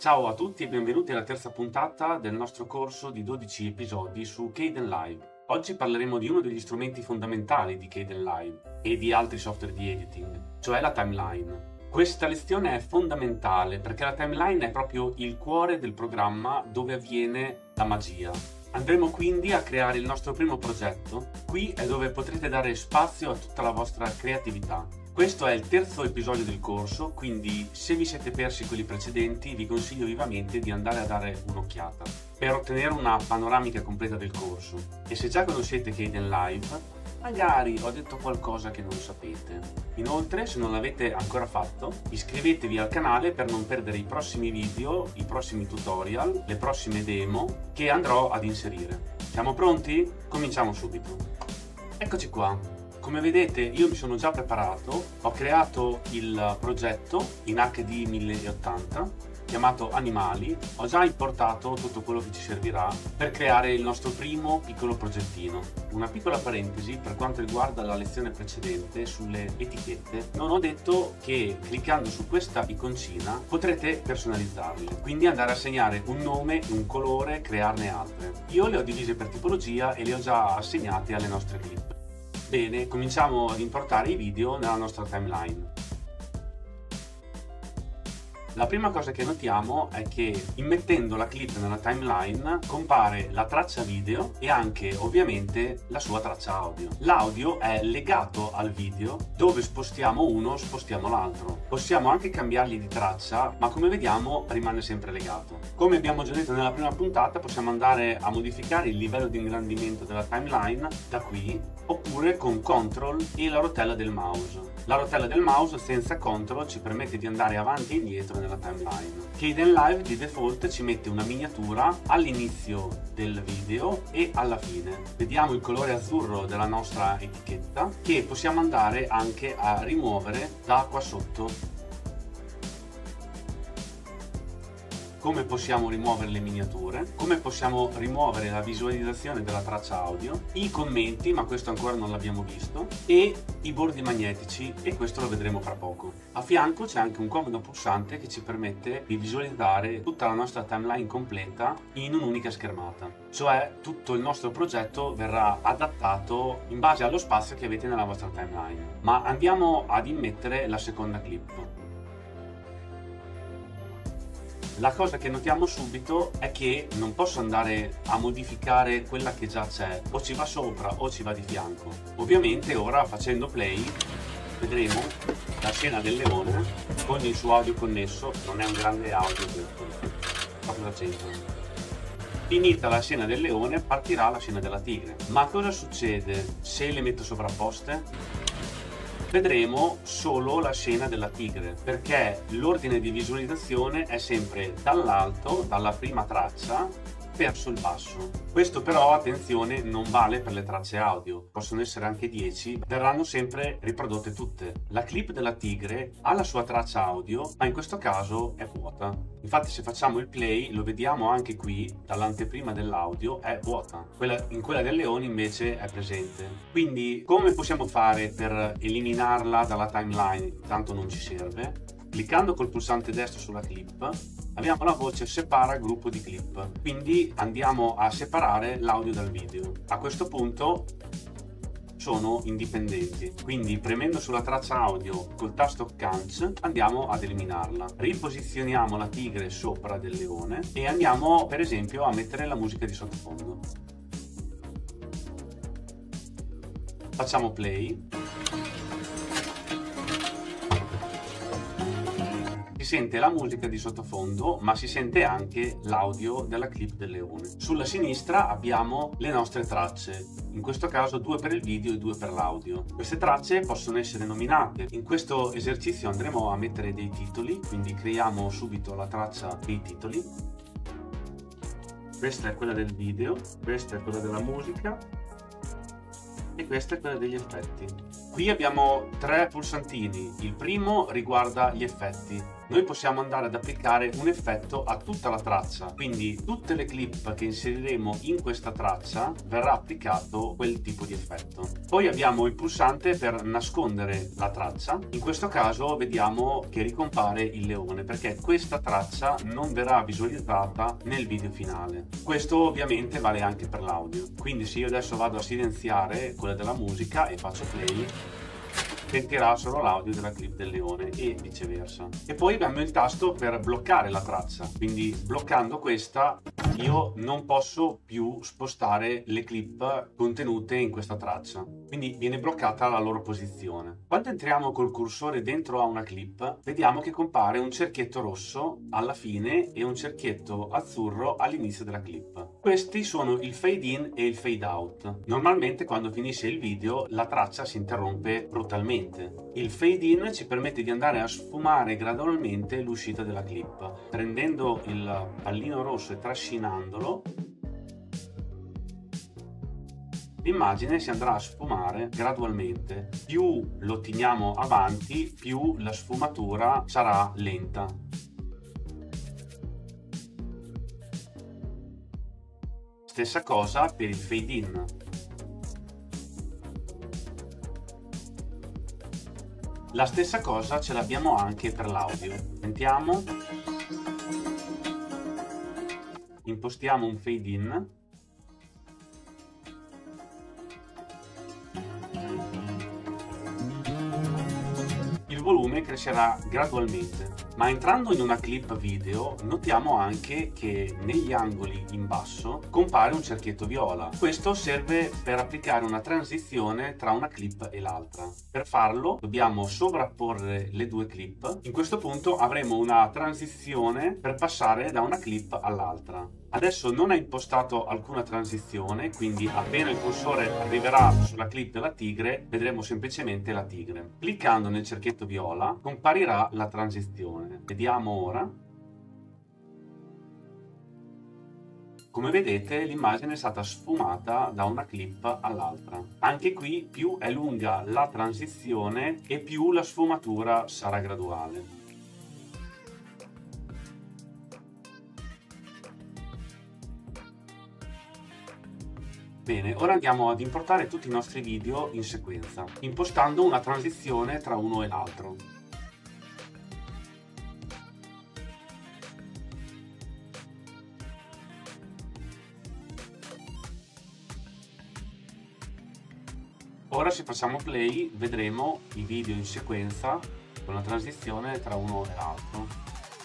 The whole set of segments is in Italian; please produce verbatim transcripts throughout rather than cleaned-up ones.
Ciao a tutti e benvenuti alla terza puntata del nostro corso di dodici episodi su Kdenlive. Oggi parleremo di uno degli strumenti fondamentali di Kdenlive e di altri software di editing, cioè la timeline. Questa lezione è fondamentale perché la timeline è proprio il cuore del programma dove avviene la magia. Andremo quindi a creare il nostro primo progetto. Qui è dove potrete dare spazio a tutta la vostra creatività. Questo è il terzo episodio del corso, quindi se vi siete persi quelli precedenti vi consiglio vivamente di andare a dare un'occhiata per ottenere una panoramica completa del corso. E se già conoscete Kdenlive, magari ho detto qualcosa che non sapete. Inoltre, se non l'avete ancora fatto, iscrivetevi al canale per non perdere i prossimi video, i prossimi tutorial, le prossime demo che andrò ad inserire. Siamo pronti? Cominciamo subito. Eccoci qua. Come vedete io mi sono già preparato, ho creato il progetto in H D mille ottanta chiamato Animali, ho già importato tutto quello che ci servirà per creare il nostro primo piccolo progettino. Una piccola parentesi per quanto riguarda la lezione precedente sulle etichette, non ho detto che cliccando su questa iconcina potrete personalizzarle, quindi andare a segnare un nome, un colore, crearne altre. Io le ho divise per tipologia e le ho già assegnate alle nostre clip. Bene, cominciamo ad importare i video nella nostra timeline. La prima cosa che notiamo è che immettendo la clip nella timeline compare la traccia video e anche ovviamente la sua traccia audio. L'audio è legato al video, dove spostiamo uno spostiamo l'altro. Possiamo anche cambiargli di traccia, ma come vediamo rimane sempre legato. Come abbiamo già detto nella prima puntata, possiamo andare a modificare il livello di ingrandimento della timeline da qui, oppure con control e la rotella del mouse. La rotella del mouse senza control ci permette di andare avanti e indietro nella timeline. Kdenlive di default ci mette una miniatura all'inizio del video e alla fine. Vediamo il colore azzurro della nostra etichetta che possiamo andare anche a rimuovere da qua sotto. Come possiamo rimuovere le miniature, come possiamo rimuovere la visualizzazione della traccia audio, i commenti, ma questo ancora non l'abbiamo visto, e i bordi magnetici, e questo lo vedremo fra poco. A fianco c'è anche un comodo pulsante che ci permette di visualizzare tutta la nostra timeline completa in un'unica schermata, cioè tutto il nostro progetto verrà adattato in base allo spazio che avete nella vostra timeline. Ma andiamo ad immettere la seconda clip. La cosa che notiamo subito è che non posso andare a modificare quella che già c'è, o ci va sopra o ci va di fianco. Ovviamente ora facendo play vedremo la scena del leone con il suo audio connesso, non è un grande audio questo, proprio da centro. Finita la scena del leone partirà la scena della tigre. Ma cosa succede se le metto sovrapposte? Vedremo solo la scena della tigre, perché l'ordine di visualizzazione è sempre dall'alto, dalla prima traccia, verso il basso. Questo però, attenzione, non vale per le tracce audio, possono essere anche dieci, verranno sempre riprodotte tutte. La clip della tigre ha la sua traccia audio, ma in questo caso è vuota. Infatti se facciamo il play, lo vediamo anche qui, dall'anteprima dell'audio è vuota. Quella, in quella del leone invece è presente. Quindi come possiamo fare per eliminarla dalla timeline? Tanto non ci serve. Cliccando col pulsante destro sulla clip abbiamo la voce separa gruppo di clip, quindi andiamo a separare l'audio dal video. A questo punto sono indipendenti, quindi premendo sulla traccia audio col tasto Canc andiamo ad eliminarla. Riposizioniamo la tigre sopra del leone e andiamo per esempio a mettere la musica di sottofondo. Facciamo play. Si sente la musica di sottofondo, ma si sente anche l'audio della clip del leone. Sulla sinistra abbiamo le nostre tracce, in questo caso due per il video e due per l'audio. Queste tracce possono essere nominate. In questo esercizio andremo a mettere dei titoli, quindi creiamo subito la traccia dei titoli. Questa è quella del video, questa è quella della musica e questa è quella degli effetti. Qui abbiamo tre pulsantini, il primo riguarda gli effetti. noi possiamo andare ad applicare un effetto a tutta la traccia, quindi tutte le clip che inseriremo in questa traccia verrà applicato quel tipo di effetto. Poi abbiamo il pulsante per nascondere la traccia. In questo caso vediamo che ricompare il leone, perché questa traccia non verrà visualizzata nel video finale. Questo ovviamente vale anche per l'audio, quindi se io adesso vado a silenziare quella della musica e faccio play, sentirà solo l'audio della clip del leone e viceversa. E poi abbiamo il tasto per bloccare la traccia, quindi bloccando questa io non posso più spostare le clip contenute in questa traccia, quindi viene bloccata la loro posizione. Quando entriamo col cursore dentro a una clip, vediamo che compare un cerchietto rosso alla fine e un cerchietto azzurro all'inizio della clip. Questi sono il fade in e il fade out. Normalmente quando finisce il video la traccia si interrompe brutalmente. Il fade in ci permette di andare a sfumare gradualmente l'uscita della clip, prendendo il pallino rosso e trascinandolo. L'immagine si andrà a sfumare gradualmente. Più lo teniamo avanti, più la sfumatura sarà lenta. Stessa cosa per il fade in. La stessa cosa ce l'abbiamo anche per l'audio. Sentiamo. Impostiamo un fade in. Il volume crescerà gradualmente, ma entrando in una clip video notiamo anche che negli angoli in basso compare un cerchietto viola. Questo serve per applicare una transizione tra una clip e l'altra. Per farlo dobbiamo sovrapporre le due clip. In questo punto avremo una transizione per passare da una clip all'altra. Adesso non è impostato alcuna transizione, quindi appena il cursore arriverà sulla clip della tigre vedremo semplicemente la tigre. Cliccando nel cerchietto viola comparirà la transizione. Vediamo ora. Come vedete l'immagine è stata sfumata da una clip all'altra. Anche qui più è lunga la transizione e più la sfumatura sarà graduale. Bene, ora andiamo ad importare tutti i nostri video in sequenza, impostando una transizione tra uno e l'altro. Ora se facciamo play vedremo i video in sequenza con la transizione tra uno e l'altro.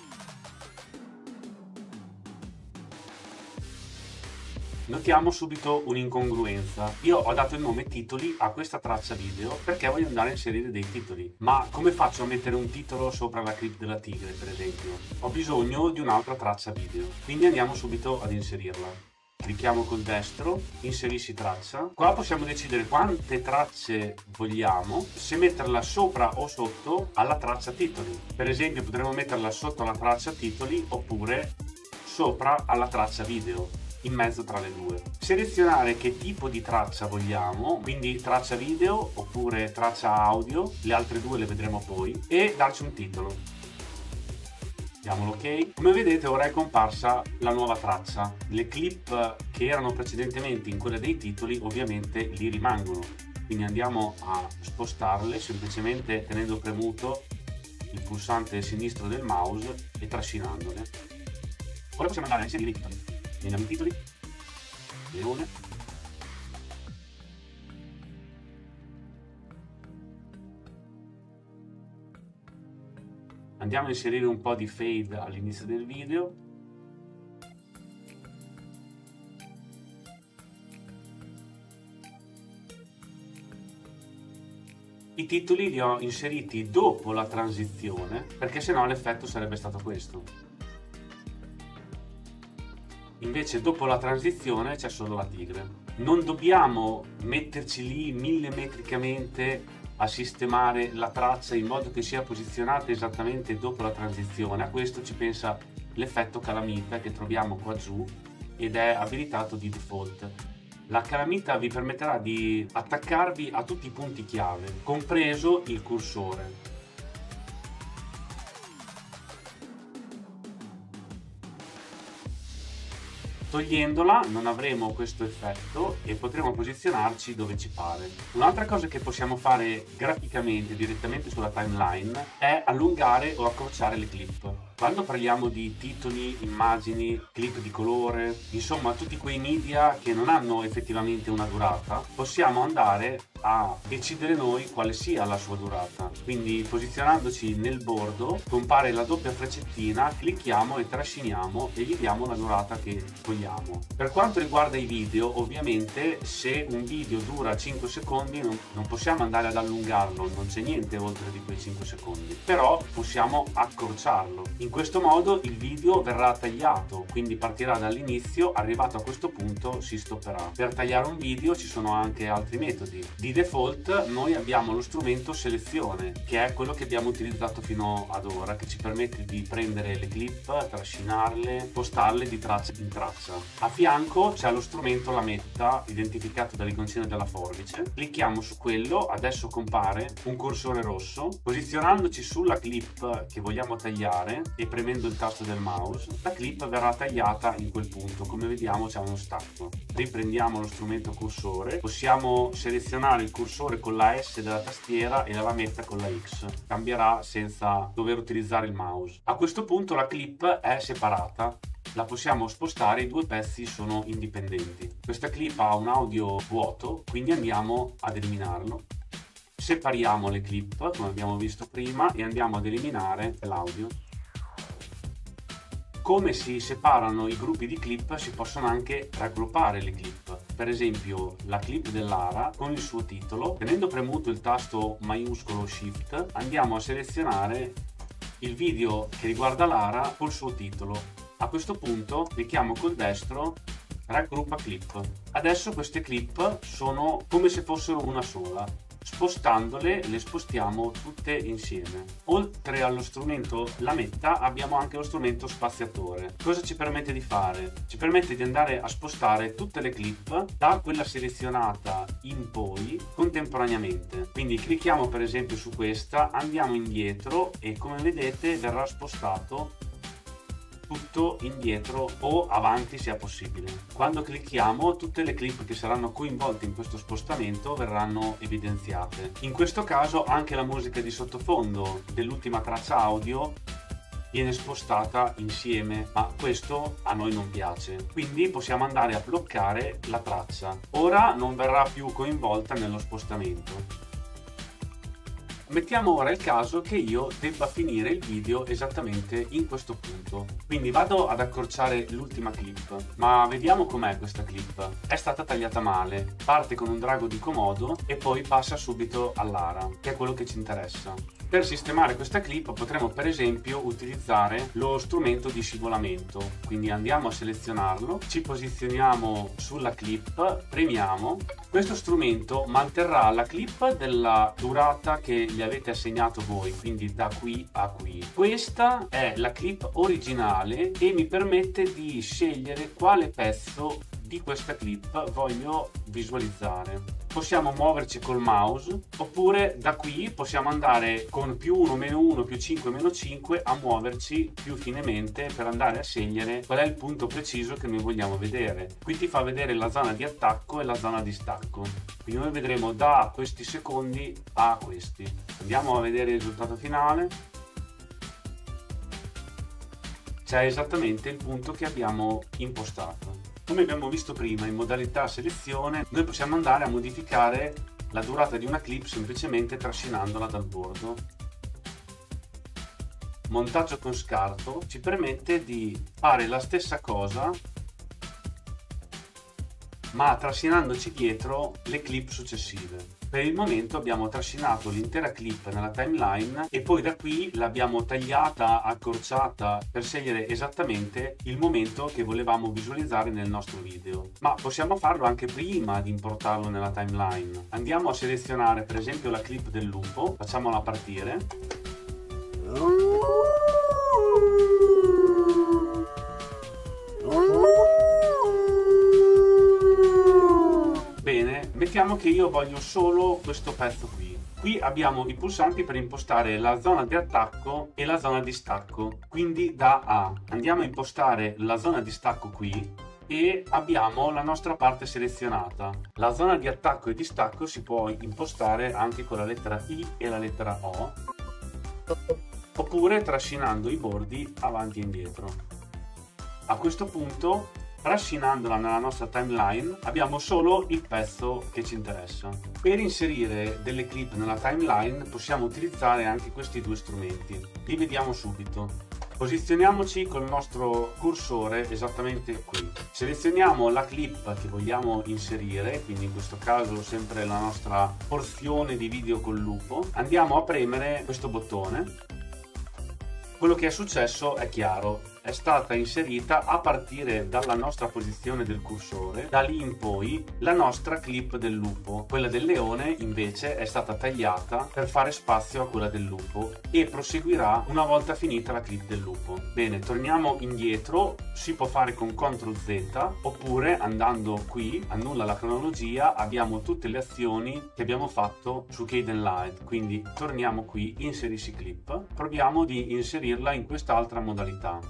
Notiamo subito un'incongruenza. Io ho dato il nome titoli a questa traccia video perché voglio andare a inserire dei titoli. Ma come faccio a mettere un titolo sopra la clip della tigre, per esempio? Ho bisogno di un'altra traccia video. Quindi andiamo subito ad inserirla. Clicchiamo col destro, inserisci traccia. Qua possiamo decidere quante tracce vogliamo, se metterla sopra o sotto alla traccia titoli. Per esempio potremmo metterla sotto la traccia titoli oppure sopra alla traccia video, in mezzo tra le due. Selezionare che tipo di traccia vogliamo, quindi traccia video oppure traccia audio, le altre due le vedremo poi, e darci un titolo. Diamo l'ok. Come vedete ora è comparsa la nuova traccia. Le clip che erano precedentemente in quella dei titoli ovviamente lì rimangono, quindi andiamo a spostarle semplicemente tenendo premuto il pulsante sinistro del mouse e trascinandole. Ora possiamo andare a inserire i titoli. Andiamo in titoli, leone, andiamo a inserire un po' di fade all'inizio del video, i titoli li ho inseriti dopo la transizione perché sennò l'effetto sarebbe stato questo. Invece dopo la transizione c'è solo la tigre. Non dobbiamo metterci lì millimetricamente a sistemare la traccia in modo che sia posizionata esattamente dopo la transizione. A questo ci pensa l'effetto calamita che troviamo qua giù ed è abilitato di default. La calamita vi permetterà di attaccarvi a tutti i punti chiave, compreso il cursore. Togliendola non avremo questo effetto e potremo posizionarci dove ci pare. Un'altra cosa che possiamo fare graficamente direttamente sulla timeline è allungare o accorciare le clip. Quando parliamo di titoli, immagini, clip di colore, insomma tutti quei media che non hanno effettivamente una durata, possiamo andare a decidere noi quale sia la sua durata. Quindi posizionandoci nel bordo compare la doppia freccettina, clicchiamo e trasciniamo e gli diamo la durata che vogliamo. Per quanto riguarda i video, ovviamente se un video dura cinque secondi non, non possiamo andare ad allungarlo, non c'è niente oltre di quei cinque secondi, però possiamo accorciarlo. In questo modo il video verrà tagliato, quindi partirà dall'inizio, arrivato a questo punto si stopperà. Per tagliare un video ci sono anche altri metodi. Di default noi abbiamo lo strumento selezione, che è quello che abbiamo utilizzato fino ad ora, che ci permette di prendere le clip, trascinarle, postarle di traccia in traccia. A fianco c'è lo strumento lametta, identificato dall'iconcina della forbice. Clicchiamo su quello, adesso compare un cursore rosso. Posizionandoci sulla clip che vogliamo tagliare e premendo il tasto del mouse, la clip verrà tagliata in quel punto. Come vediamo c'è uno stacco. Riprendiamo lo strumento cursore, possiamo selezionare il cursore con la S della tastiera e la lametta con la X. Cambierà senza dover utilizzare il mouse. A questo punto la clip è separata, la possiamo spostare, i due pezzi sono indipendenti. Questa clip ha un audio vuoto, quindi andiamo ad eliminarlo. Separiamo le clip come abbiamo visto prima e andiamo ad eliminare l'audio. Come si separano i gruppi di clip, si possono anche raggruppare le clip. Per esempio la clip dell'Ara con il suo titolo, tenendo premuto il tasto maiuscolo Shift andiamo a selezionare il video che riguarda Lara col suo titolo. A questo punto clicchiamo col destro raggruppa clip. Adesso queste clip sono come se fossero una sola. Spostandole le spostiamo tutte insieme. Oltre allo strumento lametta abbiamo anche lo strumento spaziatore. Cosa ci permette di fare? Ci permette di andare a spostare tutte le clip da quella selezionata in poi contemporaneamente. Quindi clicchiamo per esempio su questa, andiamo indietro e come vedete verrà spostato tutto indietro o avanti se è possibile. Quando clicchiamo tutte le clip che saranno coinvolte in questo spostamento verranno evidenziate. In questo caso anche la musica di sottofondo dell'ultima traccia audio viene spostata insieme, ma questo a noi non piace, quindi possiamo andare a bloccare la traccia. Ora non verrà più coinvolta nello spostamento. Mettiamo ora il caso che io debba finire il video esattamente in questo punto, quindi vado ad accorciare l'ultima clip, ma vediamo com'è questa clip. È stata tagliata male, parte con un drago di comodo e poi passa subito all'Ara, che è quello che ci interessa. Per sistemare questa clip potremo per esempio utilizzare lo strumento di scivolamento, quindi andiamo a selezionarlo, ci posizioniamo sulla clip, premiamo. Questo strumento manterrà la clip della durata che gli avete assegnato voi, quindi da qui a qui. Questa è la clip originale e mi permette di scegliere quale pezzo di questa clip voglio visualizzare. Possiamo muoverci col mouse oppure da qui possiamo andare con più uno, meno uno, più cinque, meno cinque a muoverci più finemente per andare a scegliere qual è il punto preciso che noi vogliamo vedere. Qui ti fa vedere la zona di attacco e la zona di stacco, quindi noi vedremo da questi secondi a questi. Andiamo a vedere il risultato finale. C'è esattamente il punto che abbiamo impostato. Come abbiamo visto prima in modalità selezione, noi possiamo andare a modificare la durata di una clip semplicemente trascinandola dal bordo. Montaggio con scarto ci permette di fare la stessa cosa ma trascinandoci dietro le clip successive. Per il momento abbiamo trascinato l'intera clip nella timeline e poi da qui l'abbiamo tagliata, accorciata per scegliere esattamente il momento che volevamo visualizzare nel nostro video. Ma possiamo farlo anche prima di importarlo nella timeline. Andiamo a selezionare per esempio la clip del lupo, facciamola partire. Bene, mettiamo che io voglio solo questo pezzo qui. Qui abbiamo i pulsanti per impostare la zona di attacco e la zona di stacco, quindi da A. Andiamo a impostare la zona di stacco qui e abbiamo la nostra parte selezionata. La zona di attacco e di stacco si può impostare anche con la lettera I e la lettera O, oppure trascinando i bordi avanti e indietro. A questo punto, trascinandola nella nostra timeline, abbiamo solo il pezzo che ci interessa. Per inserire delle clip nella timeline possiamo utilizzare anche questi due strumenti. Li vediamo subito. Posizioniamoci col nostro cursore esattamente qui. Selezioniamo la clip che vogliamo inserire, quindi in questo caso sempre la nostra porzione di video col lupo. Andiamo a premere questo bottone. Quello che è successo è chiaro, è stata inserita a partire dalla nostra posizione del cursore, da lì in poi la nostra clip del lupo. Quella del leone invece è stata tagliata per fare spazio a quella del lupo e proseguirà una volta finita la clip del lupo. Bene, torniamo indietro, si può fare con control Z oppure andando qui, annulla la cronologia, abbiamo tutte le azioni che abbiamo fatto su Kdenlive. Quindi torniamo qui, inserisci clip, proviamo di inserirla in quest'altra modalità.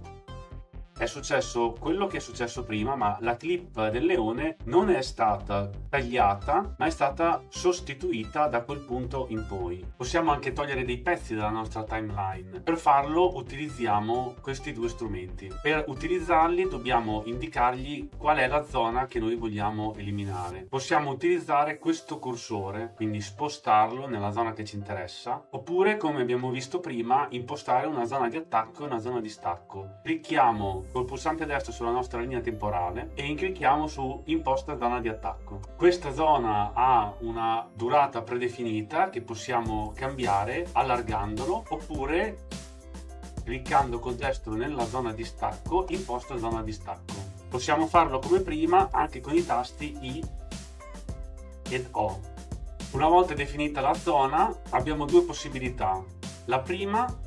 È successo quello che è successo prima, ma la clip del leone non è stata tagliata, ma è stata sostituita da quel punto in poi. Possiamo anche togliere dei pezzi dalla nostra timeline. Per farlo utilizziamo questi due strumenti. Per utilizzarli dobbiamo indicargli qual è la zona che noi vogliamo eliminare. Possiamo utilizzare questo cursore, quindi spostarlo nella zona che ci interessa, oppure, come abbiamo visto prima, impostare una zona di attacco e una zona di stacco. Clicchiamo col pulsante destro sulla nostra linea temporale e clicchiamo su imposta zona di attacco. Questa zona ha una durata predefinita che possiamo cambiare allargandolo oppure cliccando col destro nella zona di stacco imposta zona di stacco. Possiamo farlo come prima anche con i tasti I ed O. Una volta definita la zona abbiamo due possibilità. La prima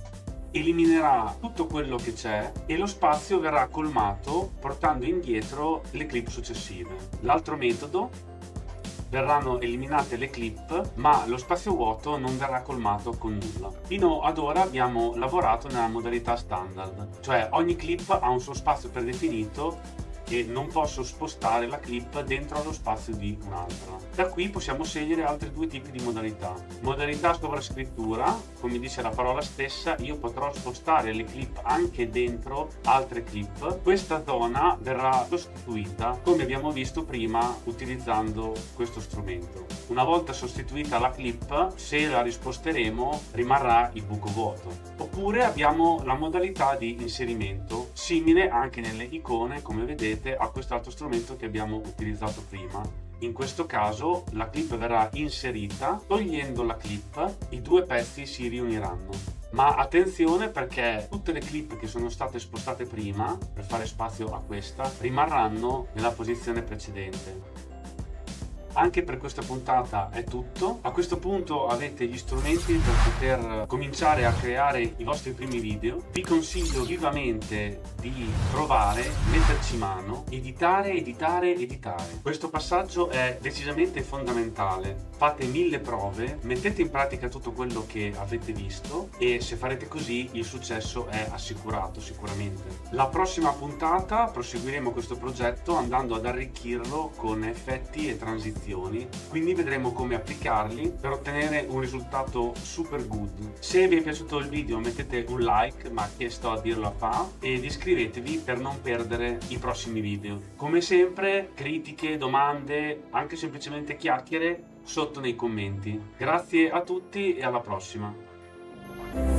eliminerà tutto quello che c'è e lo spazio verrà colmato portando indietro le clip successive. L'altro metodo, verranno eliminate le clip ma lo spazio vuoto non verrà colmato con nulla. Fino ad ora abbiamo lavorato nella modalità standard, cioè ogni clip ha un suo spazio predefinito e non posso spostare la clip dentro allo spazio di un'altra. Da qui possiamo scegliere altri due tipi di modalità. Modalità sovrascrittura, come dice la parola stessa, io potrò spostare le clip anche dentro altre clip. Questa zona verrà sostituita, come abbiamo visto prima, utilizzando questo strumento. Una volta sostituita la clip, se la risposteremo, rimarrà il buco vuoto. Oppure abbiamo la modalità di inserimento, simile anche nelle icone, come vedete, a quest'altro strumento che abbiamo utilizzato prima. In questo caso la clip verrà inserita, togliendo la clip i due pezzi si riuniranno. Ma attenzione, perché tutte le clip che sono state spostate prima per fare spazio a questa rimarranno nella posizione precedente. Anche per questa puntata è tutto. A questo punto avete gli strumenti per poter cominciare a creare i vostri primi video. Vi consiglio vivamente di provare, metterci mano, editare, editare, editare. Questo passaggio è decisamente fondamentale. Fate mille prove, mettete in pratica tutto quello che avete visto e se farete così il successo è assicurato sicuramente. La prossima puntata proseguiremo questo progetto andando ad arricchirlo con effetti e transizioni. Quindi vedremo come applicarli per ottenere un risultato super good. Se vi è piaciuto il video mettete un like, ma che sto a dirlo a fa, ed iscrivetevi per non perdere i prossimi video. Come sempre, critiche, domande, anche semplicemente chiacchiere sotto nei commenti. Grazie a tutti e alla prossima.